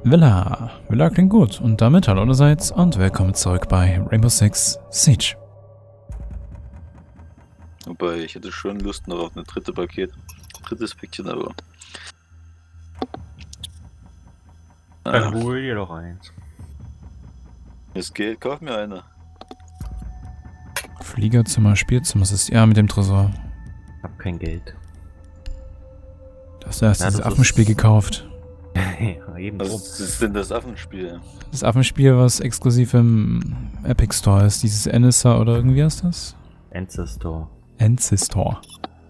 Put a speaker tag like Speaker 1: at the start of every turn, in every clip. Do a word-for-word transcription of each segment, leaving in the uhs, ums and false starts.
Speaker 1: Villa. Villa klingt gut. Und damit hallo allerseits und willkommen zurück bei Rainbow Six Siege.
Speaker 2: Wobei, ich hätte schon Lust noch auf eine dritte Paket. Drittes Päckchen, aber...
Speaker 3: Dann
Speaker 2: Ah,
Speaker 3: hol dir doch eins.
Speaker 2: es geht, kauf mir eine.
Speaker 1: Fliegerzimmer, Spielzimmer, das ist ja mit dem Tresor.
Speaker 3: Hab kein Geld.
Speaker 1: Du hast erst
Speaker 3: Ja,
Speaker 1: dieses
Speaker 3: das
Speaker 1: Affenspiel
Speaker 3: ist-
Speaker 1: gekauft.
Speaker 3: Ja, eben drum.
Speaker 2: Was ist denn das Affenspiel?
Speaker 1: Das Affenspiel, was exklusiv im Epic Store ist. Dieses Enissa oder irgendwie heißt das?
Speaker 3: Ancestor.
Speaker 1: Ancestor.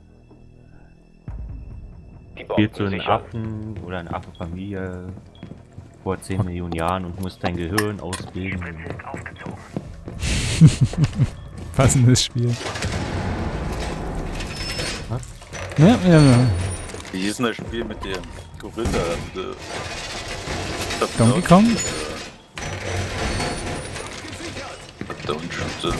Speaker 3: Spielst du einen Affen oder eine Affenfamilie vor zehn Millionen Jahren und musst dein Gehirn ausbilden.
Speaker 1: Passendes Spiel.
Speaker 3: Was?
Speaker 1: Ja, ja, ja.
Speaker 2: Wie hieß denn das Spiel mit dem Gorilla? Mit, äh,
Speaker 1: Donkey Kong?
Speaker 2: Der Unschütze.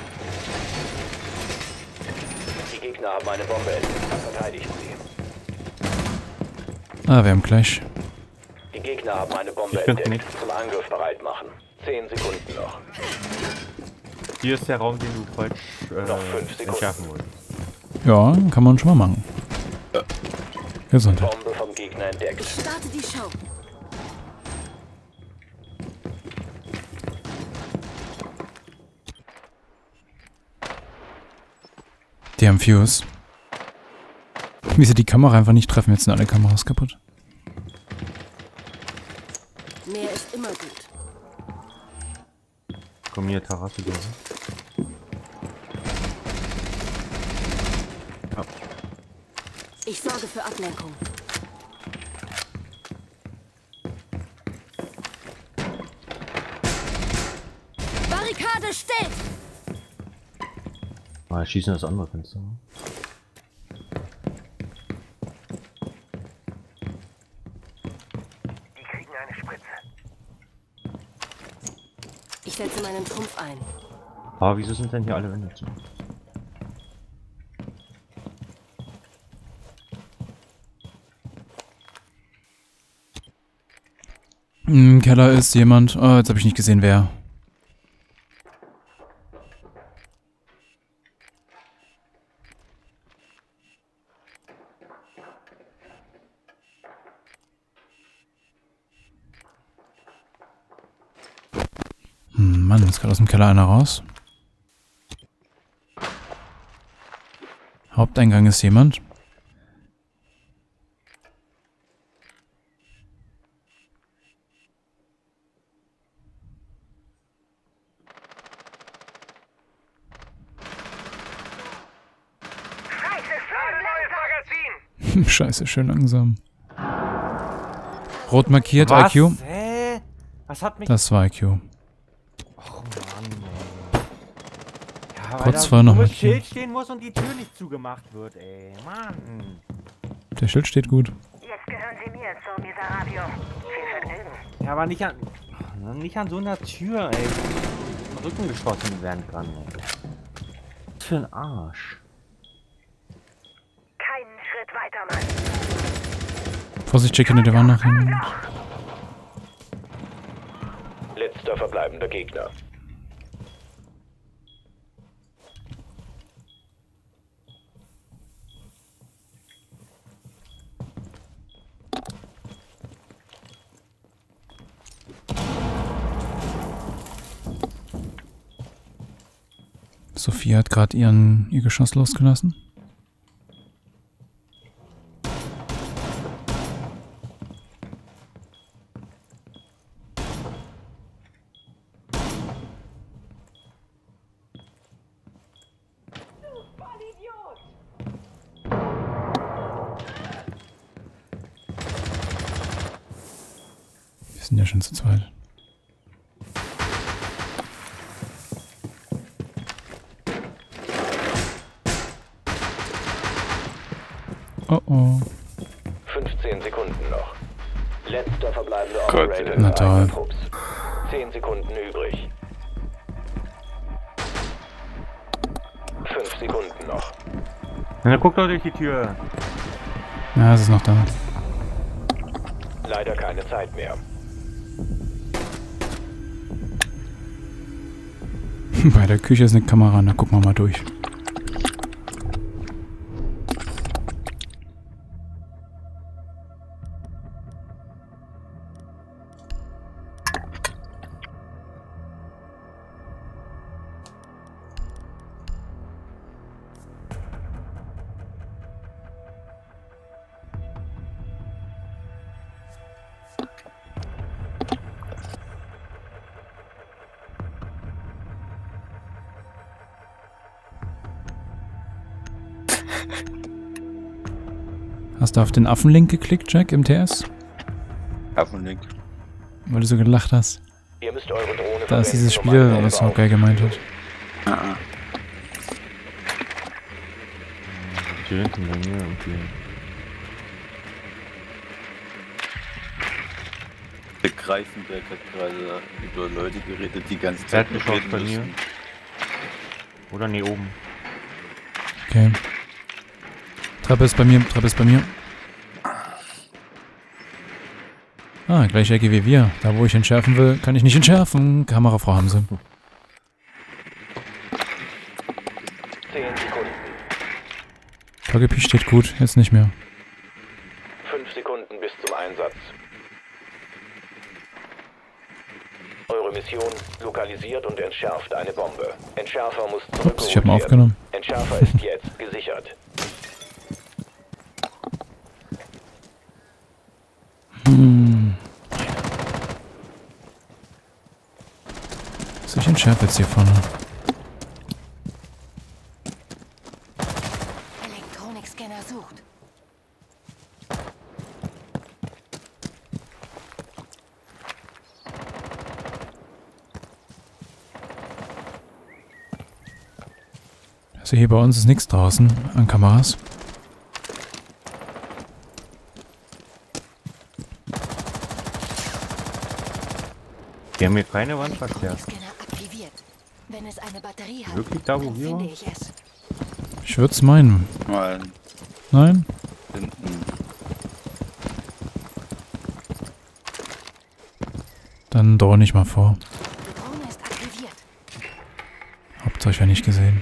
Speaker 4: Die Gegner haben eine Bombe entdeckt. Verteidigt sie.
Speaker 1: Ah, wir haben gleich.
Speaker 4: Die Gegner haben eine Bombe
Speaker 3: Ich find's
Speaker 4: entdeckt. Zum Angriff bereit machen. Zehn Sekunden noch.
Speaker 3: Hier ist der Raum, den du falsch
Speaker 4: Noch fünf
Speaker 3: äh,
Speaker 4: Sekunden.
Speaker 3: entschärfen wolltest.
Speaker 1: Ja, kann man schon mal machen. Gesundheit.
Speaker 4: Bombe vom Gegner entdeckt.
Speaker 5: Ich starte die Show.
Speaker 1: Die haben Fuse. Wie sie die Kamera einfach nicht treffen, jetzt sind alle Kameras kaputt.
Speaker 5: Mehr ist immer gut.
Speaker 3: Komm hier, Terrasse durch.
Speaker 5: Ich sorge für Ablenkung. Barrikade steht!
Speaker 3: Mal schießen das andere Fenster.
Speaker 4: Die kriegen eine Spritze.
Speaker 5: Ich setze meinen Trumpf ein.
Speaker 3: Aber wieso sind denn hier alle Wände zu?
Speaker 1: Im Keller ist jemand. Oh, jetzt habe ich nicht gesehen, wer. Hm, Mann, jetzt gerade aus dem Keller einer raus. Haupteingang ist jemand. Scheiße, schön langsam. Rot markiert, I Q.
Speaker 3: Hä? Was hat mich...
Speaker 1: Das war I Q.
Speaker 3: Och Mann, ey. Ja,
Speaker 1: Kurz
Speaker 3: weil da
Speaker 1: vorher noch
Speaker 3: ein
Speaker 1: mal
Speaker 3: dummes Schild stehen muss und die Tür nicht zugemacht wird, ey. Mann.
Speaker 1: Der Schild steht gut.
Speaker 6: Jetzt gehören Sie mir, Sir Miserabio. Viel Vergnügen.
Speaker 3: Ja, aber nicht an... Nicht an so einer Tür, ey. Im Rücken geschossen werden kann, ey. Was für ein Arsch.
Speaker 6: Keinen Schritt weiter, Mann.
Speaker 1: Vorsicht, check hinter der Wand nach hinten.
Speaker 4: Letzter verbleibender Gegner.
Speaker 1: Sophie hat gerade ihren ihr Geschoss losgelassen. Wir sind ja schon zu zweit. Oh oh.
Speaker 4: fünfzehn Sekunden noch. Letzter verbleibender
Speaker 2: Gott,
Speaker 4: Operator
Speaker 1: na
Speaker 4: des
Speaker 1: toll.
Speaker 4: eigenen Trupps. zehn Sekunden übrig. fünf Sekunden noch.
Speaker 3: Na, guck doch durch die Tür.
Speaker 1: Ja, es ist noch da.
Speaker 4: Leider keine Zeit mehr.
Speaker 1: Bei der Küche ist eine Kamera, da gucken wir mal durch. Hast du auf den Affenlink geklickt, Jack, im T S?
Speaker 2: Affenlink.
Speaker 1: Weil du so gelacht hast.
Speaker 4: Ihr müsst eure Drohne
Speaker 1: Da ist dieses
Speaker 4: verwenden, um
Speaker 1: Spiel,
Speaker 4: eine
Speaker 1: was
Speaker 4: Bombe
Speaker 1: auch geil gemeint hat.
Speaker 2: Ah, ah.
Speaker 3: Die hinten bei mir irgendwie.
Speaker 2: Der Greifenberg hat gerade über Leute geredet, die ganze Zeit
Speaker 3: Erdgeschoss
Speaker 2: reden
Speaker 3: bei mir.
Speaker 2: müssen.
Speaker 3: Oder nee, oben.
Speaker 1: Okay. Treppe ist bei mir, Treppe ist bei mir. Ah, gleiche Ecke wie wir. Da, wo ich entschärfen will, kann ich nicht entschärfen. Kamerafrau haben sie.
Speaker 4: zehn Sekunden.
Speaker 1: K G P steht gut, jetzt nicht mehr.
Speaker 4: fünf Sekunden bis zum Einsatz. Eure Mission: lokalisiert und entschärft eine Bombe. Entschärfer muss zurückgeholt
Speaker 1: Ups, ich habe ihn
Speaker 4: werden.
Speaker 1: aufgenommen.
Speaker 4: Entschärfer ist jetzt gesichert.
Speaker 1: Hm. So, ich entschärfe jetzt hier vorne.
Speaker 5: Elektronikscanner sucht.
Speaker 1: Also hier bei uns ist nichts draußen an Kameras.
Speaker 3: Die haben hier keine Wandverkehr.
Speaker 5: Elektronikscanner aktiviert. Wenn es eine Batterie hat,
Speaker 3: Wirklich da, wo
Speaker 5: dann
Speaker 3: wir
Speaker 5: finde
Speaker 3: waren?
Speaker 5: ich es.
Speaker 1: Ich würde es meinen.
Speaker 2: Mal
Speaker 1: Nein?
Speaker 2: hinten.
Speaker 1: Dann drohe ich mal vor.
Speaker 5: Die Drohne ist aktiviert.
Speaker 1: Habt ihr euch ja nicht gesehen.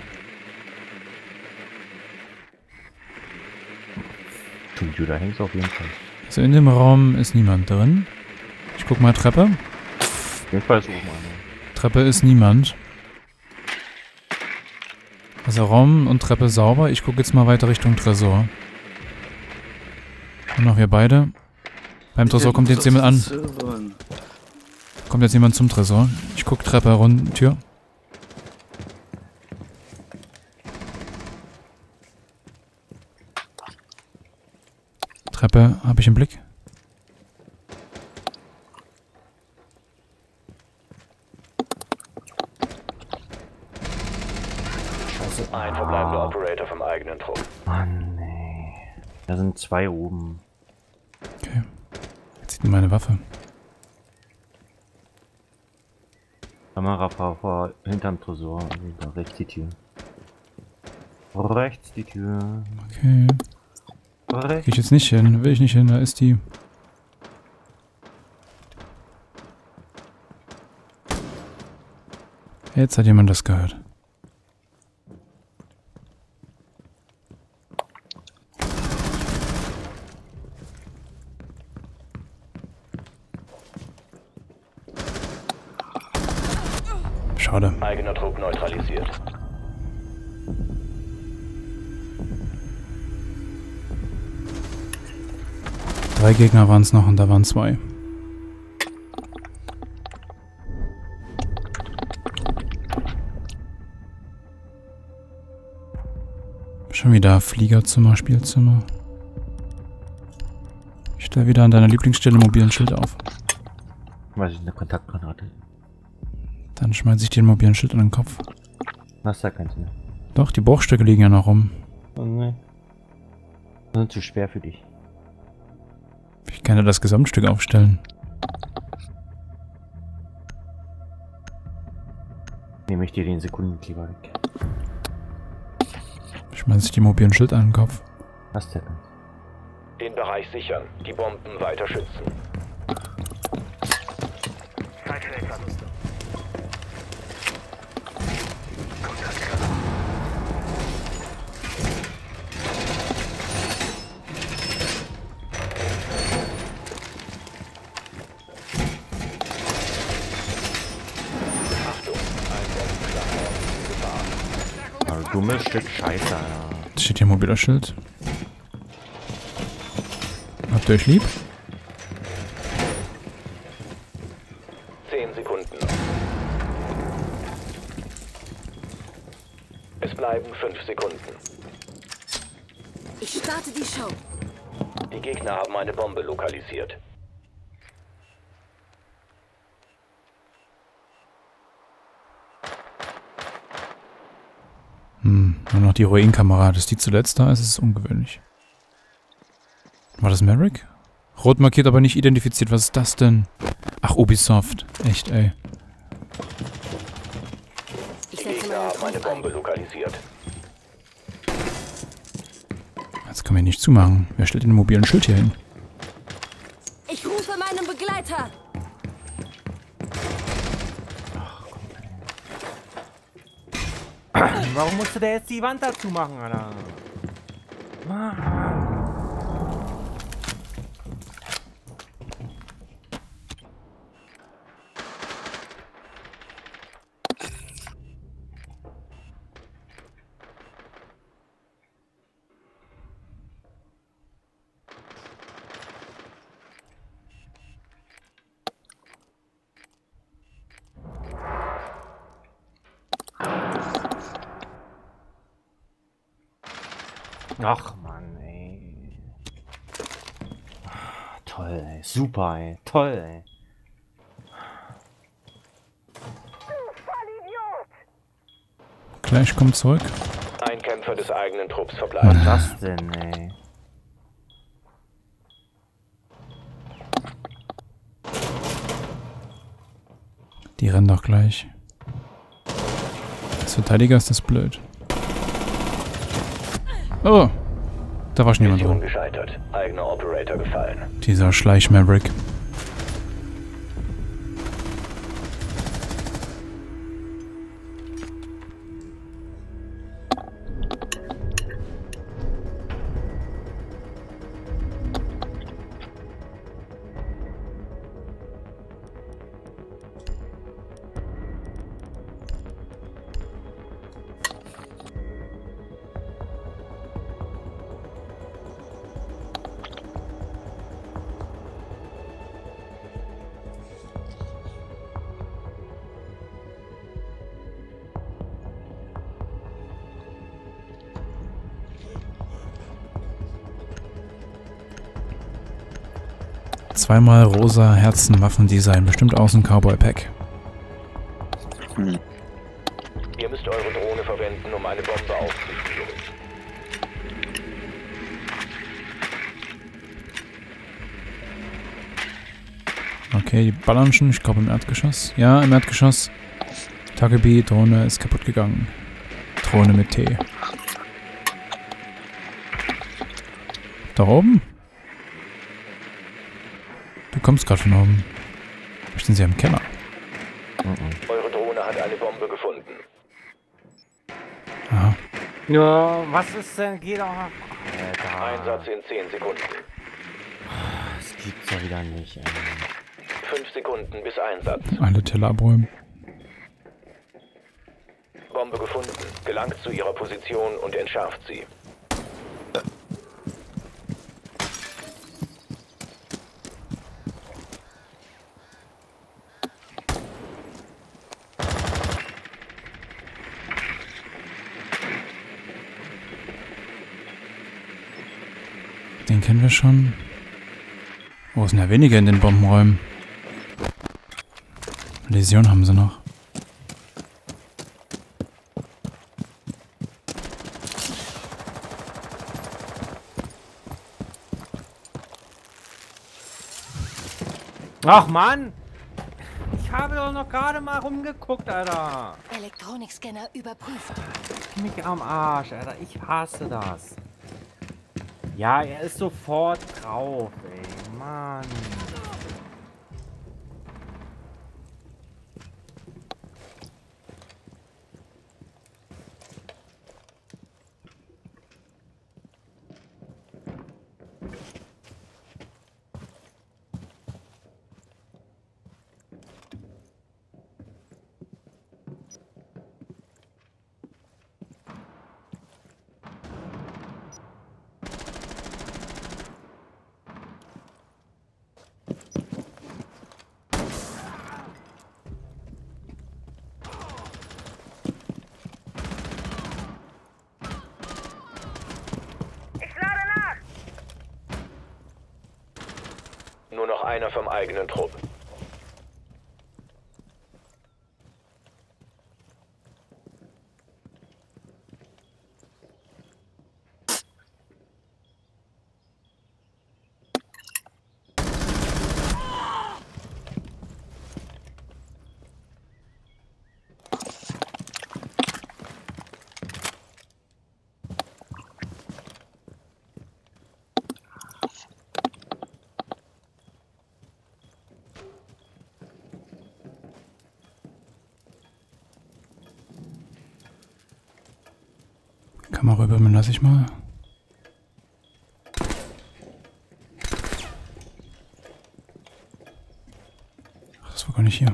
Speaker 3: Studio, da hängt es auf jeden Fall.
Speaker 1: Also in dem Raum ist niemand drin. Ich guck mal Treppe.
Speaker 3: Auf jeden Fall ist oben einer.
Speaker 1: Treppe ist niemand. Also Raum und Treppe sauber. Ich gucke jetzt mal weiter Richtung Tresor. Und noch wir beide. Beim Tresor kommt jetzt jemand an. Kommt jetzt jemand zum Tresor. Ich gucke Treppe runter. Tür. Treppe habe ich im Blick.
Speaker 4: Ein verbleibender Operator vom eigenen Trupp.
Speaker 3: Mann, nee. Da sind zwei oben.
Speaker 1: Okay. Jetzt sieht man meine Waffe.
Speaker 3: Kamerafrau vor hinterm Tresor. Da rechts die Tür. Rechts die Tür.
Speaker 1: Okay.
Speaker 3: Rechts.
Speaker 1: Geh ich jetzt nicht hin. Will ich nicht hin. Da ist die. Jetzt hat jemand das gehört. Schade.
Speaker 4: Eigener Trupp neutralisiert.
Speaker 1: Drei Gegner waren es noch und da waren zwei. Schon wieder Fliegerzimmer, Spielzimmer. Ich stelle wieder an deiner Lieblingsstelle mobilen Schild auf.
Speaker 3: Was ist eine Kontaktgranate?
Speaker 1: Dann schmeiße ich dir den mobilen Schild an den Kopf.
Speaker 3: Was, da kannst du nicht.
Speaker 1: Doch, die Bruchstücke liegen ja noch rum.
Speaker 3: Oh ne. Die sind zu schwer für dich.
Speaker 1: Ich kann ja das Gesamtstück aufstellen.
Speaker 3: Nehme ich dir den Sekundenkleber weg.
Speaker 1: Schmeiße ich dir mobilen Schild an den Kopf.
Speaker 3: Was der kann.
Speaker 4: Den Bereich sichern. Die Bomben weiter schützen.
Speaker 6: Zeit für etwas.
Speaker 3: dummes Stück Scheiße, Alter.
Speaker 1: Da steht hier mobiler Schild. Habt ihr euch lieb?
Speaker 4: Zehn Sekunden. Es bleiben fünf Sekunden.
Speaker 5: Ich starte die Show.
Speaker 4: Die Gegner haben eine Bombe lokalisiert.
Speaker 1: Hm, nur noch die Heroinkamera. Dass die zuletzt da ist, ist ungewöhnlich. War das Merrick? Rot markiert, aber nicht identifiziert. Was ist das denn? Ach, Ubisoft. Echt, ey.
Speaker 5: Ich
Speaker 4: Die
Speaker 5: setze
Speaker 4: Gegner
Speaker 5: meinen
Speaker 4: haben eine
Speaker 5: Trumpf
Speaker 4: Bombe
Speaker 5: ein.
Speaker 4: lokalisiert.
Speaker 1: Das kann man nicht zumachen. Wer stellt den mobilen Schild hier hin?
Speaker 5: Ich rufe meinen Begleiter.
Speaker 3: Warum musste der jetzt die Wand dazu machen, Alter? Mann. Ach Mann, ey. Toll, ey. Super, ey. Toll, ey.
Speaker 1: Gleich kommt zurück.
Speaker 4: Ein Kämpfer des eigenen Trupps
Speaker 3: Was
Speaker 4: verbleibt.
Speaker 3: ist das denn, ey?
Speaker 1: Die rennen doch gleich. Als Verteidiger ist das blöd. Oh! Da war schon jemand
Speaker 4: Mission
Speaker 1: drin.
Speaker 4: gescheitert. Eigener Operator gefallen.
Speaker 1: Dieser Schleich-Maverick. Zweimal rosa Herzen-Waffendesign, bestimmt aus dem Cowboy-Pack.
Speaker 2: Hm.
Speaker 4: Ihr müsst eure Drohne verwenden, um eine Bombe aufzuspüren.
Speaker 1: Okay, die ballern schon, ich glaube im Erdgeschoss. Ja, im Erdgeschoss. Tagebi, Drohne ist kaputt gegangen. Drohne mit T. Da oben? Du kommst gerade von oben. Möchten Sie im Keller?
Speaker 4: Eure Drohne hat eine Bombe gefunden.
Speaker 1: Aha.
Speaker 3: Ja, was ist denn? Geh doch. Alter.
Speaker 4: Einsatz in zehn Sekunden.
Speaker 3: Das gibt's ja wieder nicht, ey.
Speaker 4: fünf Sekunden bis Einsatz.
Speaker 1: Alle Teller abräumen.
Speaker 4: Bombe gefunden. Gelangt zu ihrer Position und entschärft sie.
Speaker 1: Den kennen wir schon. Oh, es sind ja weniger in den Bombenräumen. Läsion haben sie noch.
Speaker 3: Ach Mann! Ich habe doch noch gerade mal rumgeguckt, Alter.
Speaker 5: Elektronikscanner überprüft.
Speaker 3: Mich am Arsch, Alter. Ich hasse das. Ja, er ist sofort drauf, ey. Mann.
Speaker 4: einer vom eigenen Trupp.
Speaker 1: Kamera rüber, lass ich mal. Ach, das war gar nicht hier.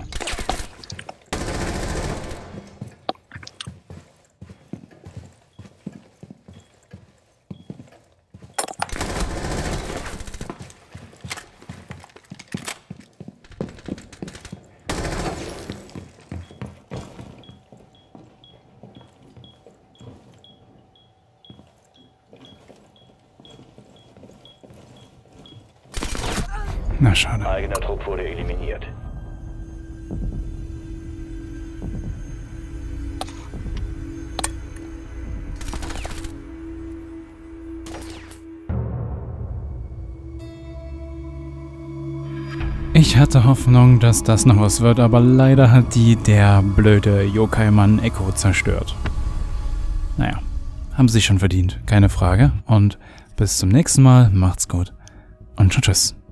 Speaker 1: Na, schade.
Speaker 4: Eigener Trupp wurde eliminiert.
Speaker 1: Ich hatte Hoffnung, dass das noch was wird, aber leider hat die der blöde Yokai-Mann Echo zerstört. Naja, haben sie schon verdient, keine Frage. Und bis zum nächsten Mal, macht's gut und tschüss.